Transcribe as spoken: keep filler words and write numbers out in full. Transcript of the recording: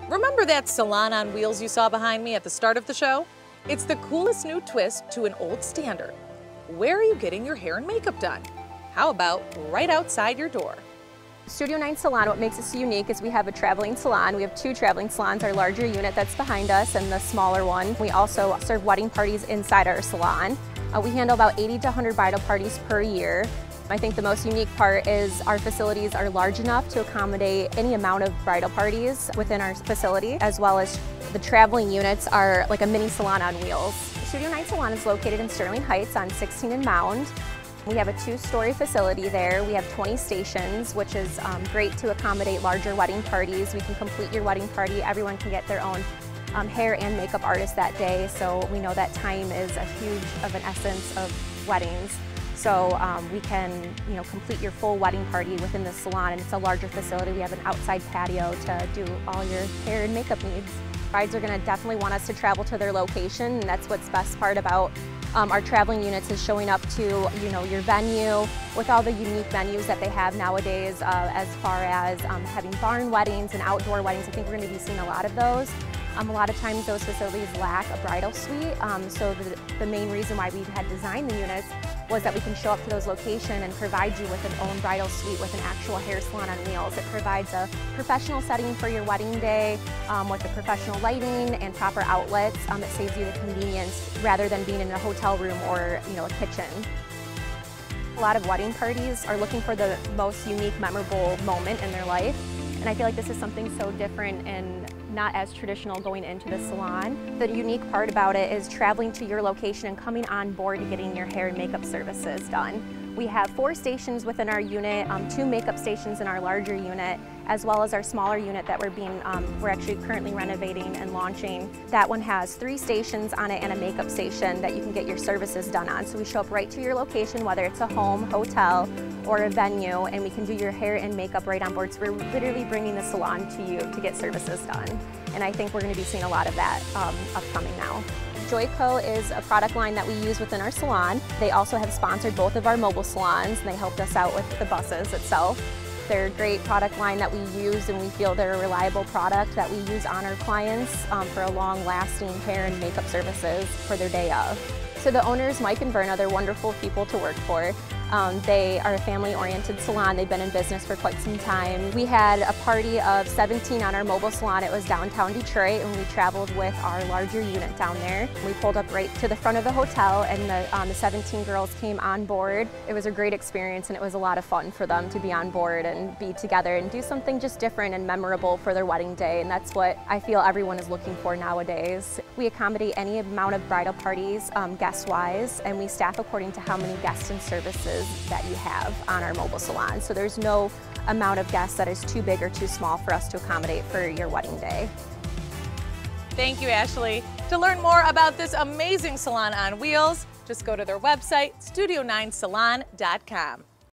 Remember that salon on wheels you saw behind me at the start of the show? It's the coolest new twist to an old standard. Where are you getting your hair and makeup done? How about right outside your door? Studio nine Salon, what makes us unique is we have a traveling salon. We have two traveling salons, our larger unit that's behind us and the smaller one. We also serve wedding parties inside our salon. Uh, we handle about eighty to one hundred bridal parties per year. I think the most unique part is our facilities are large enough to accommodate any amount of bridal parties within our facility, as well as the traveling units are like a mini salon on wheels. Studio nine Salon is located in Sterling Heights on sixteen and Mound. We have a two-story facility there. We have twenty stations, which is um, great to accommodate larger wedding parties. We can complete your wedding party. Everyone can get their own um, hair and makeup artist that day, so we know that time is a huge of an essence of weddings. So um, we can, you know, complete your full wedding party within the salon, and it's a larger facility. We have an outside patio to do all your hair and makeup needs. Brides are going to definitely want us to travel to their location, and that's what's best part about um, our traveling units is showing up to, you know, your venue with all the unique venues that they have nowadays, uh, as far as um, having barn weddings and outdoor weddings. I think we're going to be seeing a lot of those. Um, a lot of times those facilities lack a bridal suite, um, so the, the main reason why we had designed the units was that we can show up to those locations and provide you with an own bridal suite with an actual hair salon on wheels. It provides a professional setting for your wedding day um, with the professional lighting and proper outlets. Um, it saves you the convenience rather than being in a hotel room or, you know, a kitchen. A lot of wedding parties are looking for the most unique, memorable moment in their life, and I feel like this is something so different and not as traditional going into the salon. The unique part about it is traveling to your location and coming on board to getting your hair and makeup services done. We have four stations within our unit, um, two makeup stations in our larger unit, as well as our smaller unit that we're being, um, we're actually currently renovating and launching. That one has three stations on it and a makeup station that you can get your services done on. So we show up right to your location, whether it's a home, hotel, or a venue, and we can do your hair and makeup right on board. So we're literally bringing the salon to you to get services done. And I think we're going to be seeing a lot of that um, upcoming now. Joico is a product line that we use within our salon. They also have sponsored both of our mobile salons, and they helped us out with the buses itself. They're a great product line that we use, and we feel they're a reliable product that we use on our clients um, for a long-lasting hair and makeup services for their day of. So the owners, Mike and Verna, they're wonderful people to work for. Um, they are a family-oriented salon. They've been in business for quite some time. We had a party of seventeen on our mobile salon. It was downtown Detroit, and we traveled with our larger unit down there. We pulled up right to the front of the hotel, and the, um, the seventeen girls came on board. It was a great experience, and it was a lot of fun for them to be on board and be together and do something just different and memorable for their wedding day, and that's what I feel everyone is looking for nowadays. We accommodate any amount of bridal parties um, guest-wise, and we staff according to how many guests and services that you have on our mobile salon. So there's no amount of guests that is too big or too small for us to accommodate for your wedding day. Thank you, Ashley. To learn more about this amazing salon on wheels, just go to their website, studio nine salon dot com.